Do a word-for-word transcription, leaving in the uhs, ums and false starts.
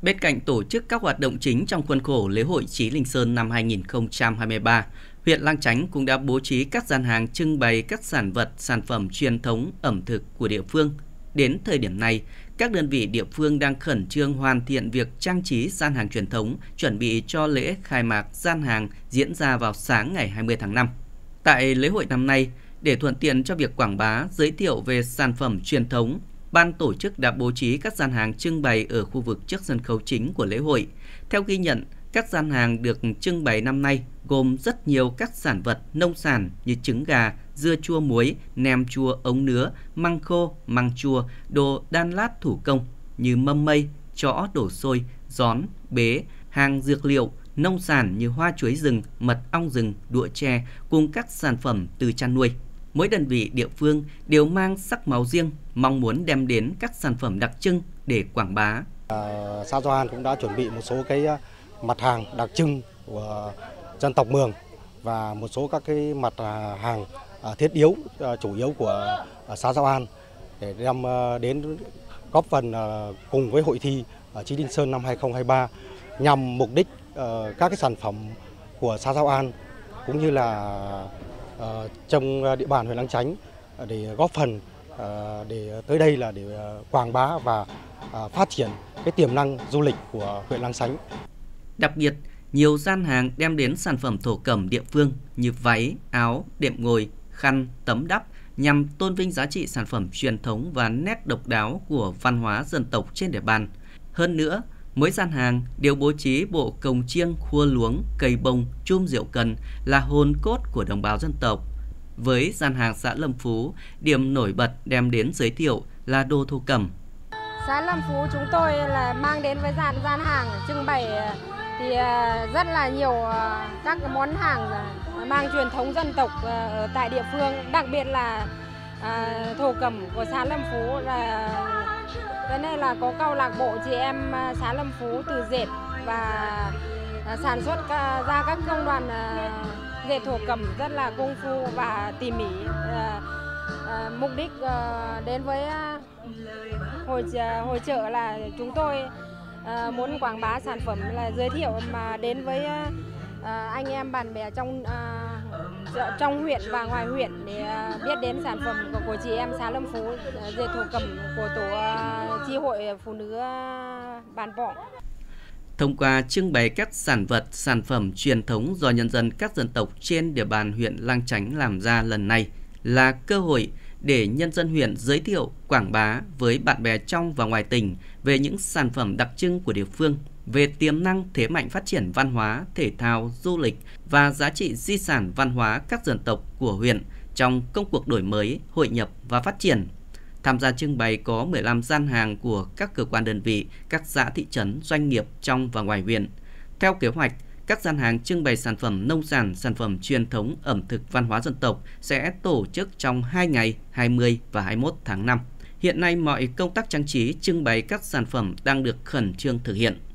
Bên cạnh tổ chức các hoạt động chính trong khuôn khổ lễ hội Chí Linh Sơn năm hai nghìn không trăm hai mươi ba, huyện Lang Chánh cũng đã bố trí các gian hàng trưng bày các sản vật, sản phẩm truyền thống ẩm thực của địa phương. Đến thời điểm này, các đơn vị địa phương đang khẩn trương hoàn thiện việc trang trí gian hàng truyền thống, chuẩn bị cho lễ khai mạc gian hàng diễn ra vào sáng ngày hai mươi tháng năm. Tại lễ hội năm nay, để thuận tiện cho việc quảng bá, giới thiệu về sản phẩm truyền thống, ban tổ chức đã bố trí các gian hàng trưng bày ở khu vực trước sân khấu chính của lễ hội. Theo ghi nhận, các gian hàng được trưng bày năm nay gồm rất nhiều các sản vật nông sản như trứng gà, dưa chua muối, nem chua ống nứa, măng khô, măng chua, đồ đan lát thủ công như mâm mây, chõ đổ xôi, gión, bế, hàng dược liệu, nông sản như hoa chuối rừng, mật ong rừng, đũa tre cùng các sản phẩm từ chăn nuôi. Mỗi đơn vị địa phương đều mang sắc màu riêng, mong muốn đem đến các sản phẩm đặc trưng để quảng bá. À, xã Giao An cũng đã chuẩn bị một số cái mặt hàng đặc trưng của dân tộc Mường và một số các cái mặt hàng thiết yếu, chủ yếu của xã Giao An để đem đến góp phần cùng với hội thi Chí Linh Sơn năm hai nghìn không trăm hai mươi ba nhằm mục đích các cái sản phẩm của xã Giao An cũng như là trong địa bàn huyện Lang Chánh để góp phần để tới đây là để quảng bá và phát triển cái tiềm năng du lịch của huyện Lang Chánh. Đặc biệt, nhiều gian hàng đem đến sản phẩm thổ cẩm địa phương như váy, áo, đệm ngồi, khăn, tấm đắp nhằm tôn vinh giá trị sản phẩm truyền thống và nét độc đáo của văn hóa dân tộc trên địa bàn. Hơn nữa, mỗi gian hàng đều bố trí bộ cồng chiêng, khua luống, cây bông, chum rượu cần là hồn cốt của đồng bào dân tộc. Với gian hàng xã Lâm Phú, điểm nổi bật đem đến giới thiệu là đồ thổ cẩm. Xã Lâm Phú chúng tôi là mang đến với gian gian hàng trưng bày thì rất là nhiều các món hàng mang truyền thống dân tộc ở tại địa phương, đặc biệt là thổ cẩm của xã Lâm Phú là cái này là có câu lạc bộ chị em xã Lâm Phú từ dệt và sản xuất ra các công đoàn dệt thổ cẩm rất là công phu và tỉ mỉ. Mục đích đến với hội hội chợ là chúng tôi muốn quảng bá sản phẩm là giới thiệu mà đến với anh em bạn bè trong trong huyện và ngoài huyện để biết đến sản phẩm của, của chị em xã Lâm Phú dệt thổ cẩm của tổ chi hội phụ nữ Bản Pọng. Thông qua trưng bày các sản vật, sản phẩm truyền thống do nhân dân các dân tộc trên địa bàn huyện Lang Chánh làm ra lần này là cơ hội để nhân dân huyện giới thiệu, quảng bá với bạn bè trong và ngoài tỉnh về những sản phẩm đặc trưng của địa phương, về tiềm năng thế mạnh phát triển văn hóa, thể thao, du lịch và giá trị di sản văn hóa các dân tộc của huyện trong công cuộc đổi mới, hội nhập và phát triển. Tham gia trưng bày có mười lăm gian hàng của các cơ quan đơn vị, các xã thị trấn, doanh nghiệp trong và ngoài huyện. Theo kế hoạch, các gian hàng trưng bày sản phẩm nông sản, sản phẩm truyền thống ẩm thực văn hóa dân tộc sẽ tổ chức trong hai ngày hai mươi và hai mươi mốt tháng năm. Hiện nay mọi công tác trang trí trưng bày các sản phẩm đang được khẩn trương thực hiện.